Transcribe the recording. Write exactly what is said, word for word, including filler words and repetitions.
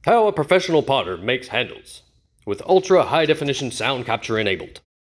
How a professional potter makes handles with ultra high definition sound capture enabled.